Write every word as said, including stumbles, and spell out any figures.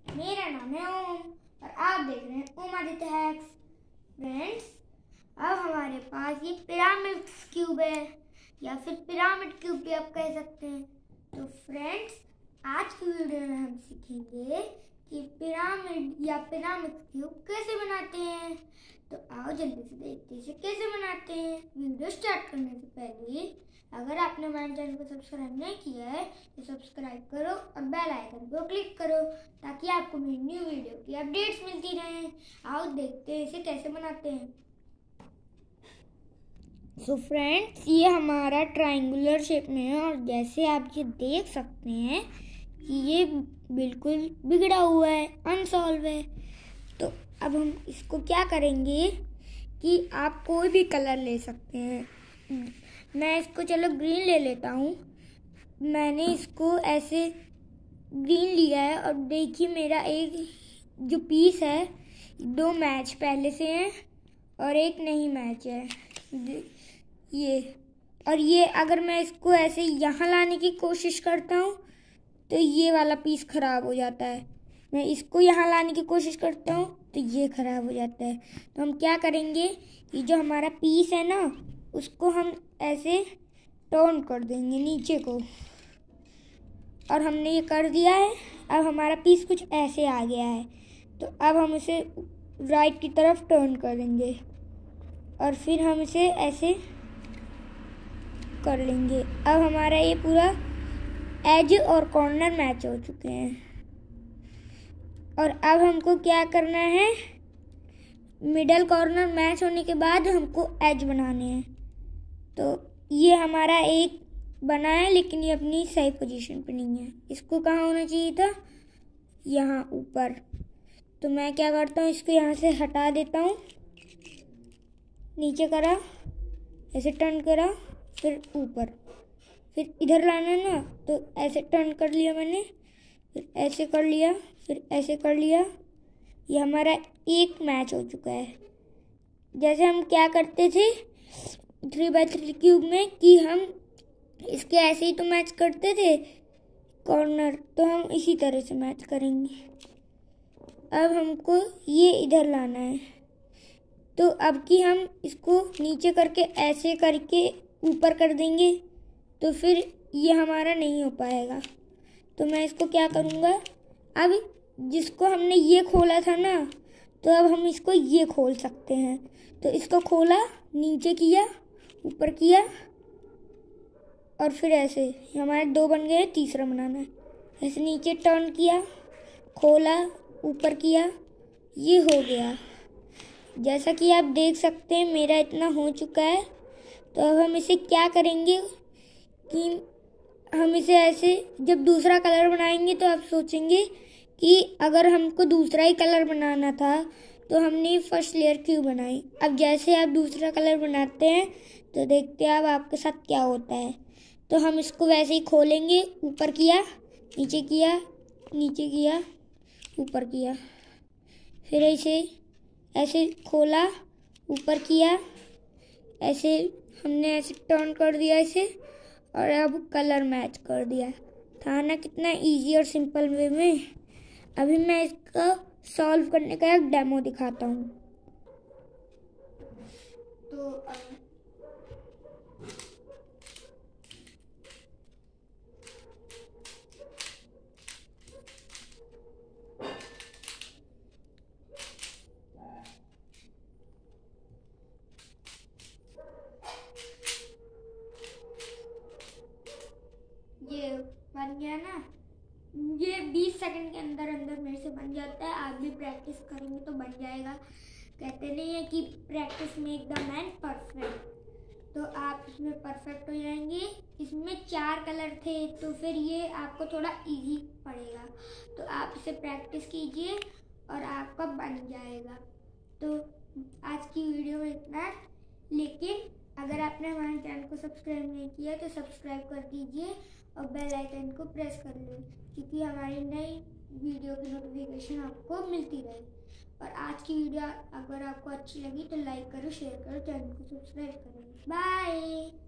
मेरा नाम है ओम और आप देख रहे हैं ओम आदित्य हैक्स। फ्रेंड्स, अब हमारे पास ये पिरामिड क्यूब है या फिर पिरामिड क्यूब भी आप कह सकते हैं। तो फ्रेंड्स, आज की वीडियो में हम सीखेंगे कि पिरामिड या पिरामिड क्यूब कैसे बनाते हैं। तो आओ जल्दी से देखते हैं इसे कैसे बनाते हैं। वीडियो स्टार्ट करने से पहले अगर आपने हमारे चैनल को सब्सक्राइब नहीं किया है तो सब्सक्राइब करो और बेल आइकन को क्लिक करो ताकि आपको मेरी न्यू वीडियो की अपडेट्स मिलती रहें। आओ देखते हैं इसे कैसे बनाते हैं। सो so फ्रेंड्स, ये हमारा ट्रायंगुलर शेप में है और जैसे आप ये देख सकते हैं कि ये बिल्कुल बिगड़ा हुआ है, अनसॉल्व है। तो अब हम इसको क्या करेंगे कि आप कोई भी कलर ले सकते हैं। मैं इसको चलो ग्रीन ले लेता हूँ। मैंने इसको ऐसे ग्रीन लिया है और देखिए मेरा एक जो पीस है, दो मैच पहले से हैं और एक नहीं मैच है ये। और ये अगर मैं इसको ऐसे यहाँ लाने की कोशिश करता हूँ तो ये वाला पीस ख़राब हो जाता है। मैं इसको यहाँ लाने की कोशिश करता हूँ तो ये ख़राब हो जाता है। तो हम क्या करेंगे, ये जो हमारा पीस है ना, उसको हम ऐसे टर्न कर देंगे नीचे को। और हमने ये कर दिया है। अब हमारा पीस कुछ ऐसे आ गया है। तो अब हम इसे राइट की तरफ टर्न कर देंगे और फिर हम इसे ऐसे कर लेंगे। अब हमारा ये पूरा एज और कॉर्नर मैच हो चुके हैं। और अब हमको क्या करना है, मिडल कॉर्नर मैच होने के बाद हमको एज बनाने हैं। तो ये हमारा एक बना है लेकिन ये अपनी सही पोजीशन पे नहीं है। इसको कहाँ होना चाहिए था, यहाँ ऊपर। तो मैं क्या करता हूँ, इसको यहाँ से हटा देता हूँ। नीचे करा, ऐसे टर्न करा, फिर ऊपर, फिर इधर लाना ना, तो ऐसे टर्न कर लिया मैंने, फिर ऐसे कर लिया, फिर ऐसे कर लिया। ये हमारा एक मैच हो चुका है। जैसे हम क्या करते थे थ्री बाई थ्री क्यूब में कि हम इसके ऐसे ही तो मैच करते थे कॉर्नर, तो हम इसी तरह से मैच करेंगे। अब हमको ये इधर लाना है। तो अब कि हम इसको नीचे करके ऐसे करके ऊपर कर देंगे तो फिर ये हमारा नहीं हो पाएगा। तो मैं इसको क्या करूँगा, अब जिसको हमने ये खोला था ना, तो अब हम इसको ये खोल सकते हैं। तो इसको खोला, नीचे किया, ऊपर किया और फिर ऐसे हमारे दो बन गए। तीसरा बनाना है, ऐसे नीचे टर्न किया, खोला, ऊपर किया, ये हो गया। जैसा कि आप देख सकते हैं मेरा इतना हो चुका है। तो अब हम इसे क्या करेंगे कि हम इसे ऐसे जब दूसरा कलर बनाएंगे तो आप सोचेंगे कि अगर हमको दूसरा ही कलर बनाना था तो हमने फर्स्ट लेयर क्यों बनाई। अब जैसे आप दूसरा कलर बनाते हैं तो देखते हैं अब आपके साथ क्या होता है। तो हम इसको वैसे ही खोलेंगे, ऊपर किया, नीचे किया, नीचे किया, ऊपर किया, फिर ऐसे ऐसे खोला, ऊपर किया, ऐसे हमने ऐसे टर्न कर दिया इसे और अब कलर मैच कर दिया। था ना कितना इजी और सिंपल वे में। अभी मैं इसका सॉल्व करने का एक डेमो दिखाता हूँ। तो ये बन गया ना, ये बीस सेकंड के अंदर अंदर मेरे से बन जाता है। आप भी प्रैक्टिस करेंगे तो बन जाएगा। कहते नहीं है कि practice make the man perfect. तो आप इसमें परफेक्ट हो जाएंगे। इसमें चार कलर थे तो फिर ये आपको थोड़ा इजी पड़ेगा। तो आप इसे प्रैक्टिस कीजिए और आपका बन जाएगा। तो आज की वीडियो में इतना, लेकिन अगर आपने हमारे चैनल को सब्सक्राइब नहीं किया तो सब्सक्राइब कर दीजिए और बेल आइकन को प्रेस कर लें क्योंकि हमारी नई वीडियो की नोटिफिकेशन आपको मिलती रहे। और आज की वीडियो अगर आपको अच्छी लगी तो लाइक करो, शेयर करो, चैनल को सब्सक्राइब करो। बाय।